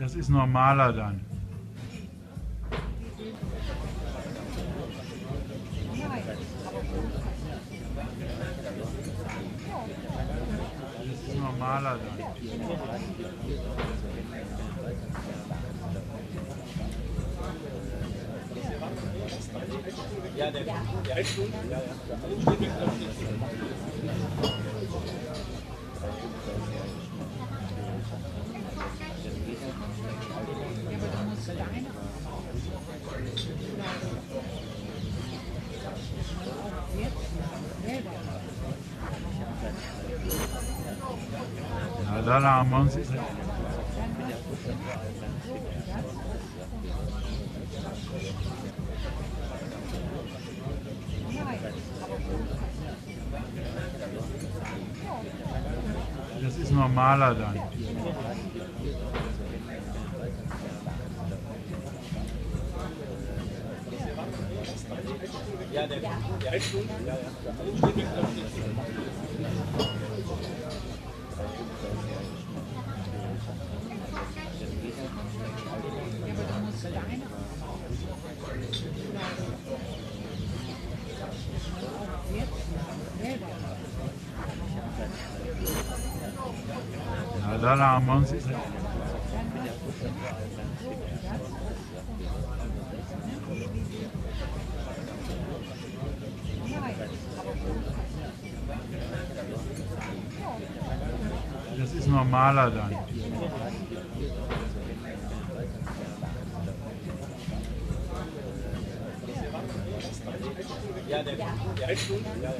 Das ist normaler dann. Das ist normaler dann. Ja, der ist gut. Ja, Ja, da haben wir uns. Das ist normaler dann. ja, der ist gut. Ja, Ja, da haben wir uns. Das ist normaler dann. ja, der ist gut. Ja,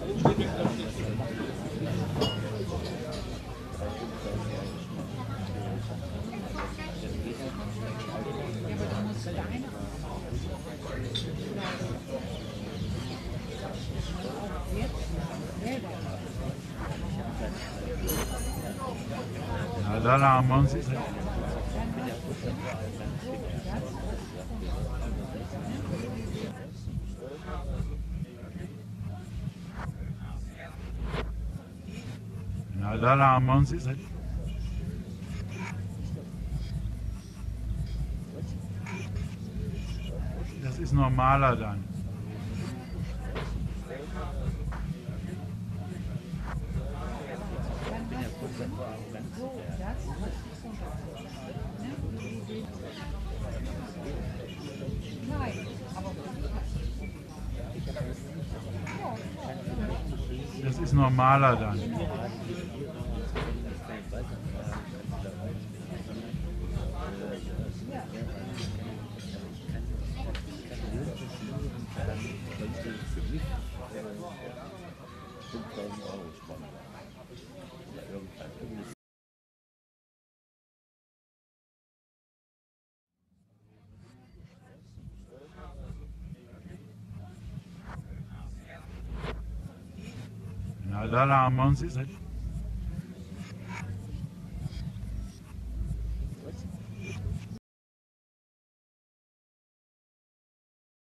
Ja, da haben wir uns. Ja, da haben wir uns. Das ist normaler dann. Das ist normaler dann. Ja, da haben wir uns.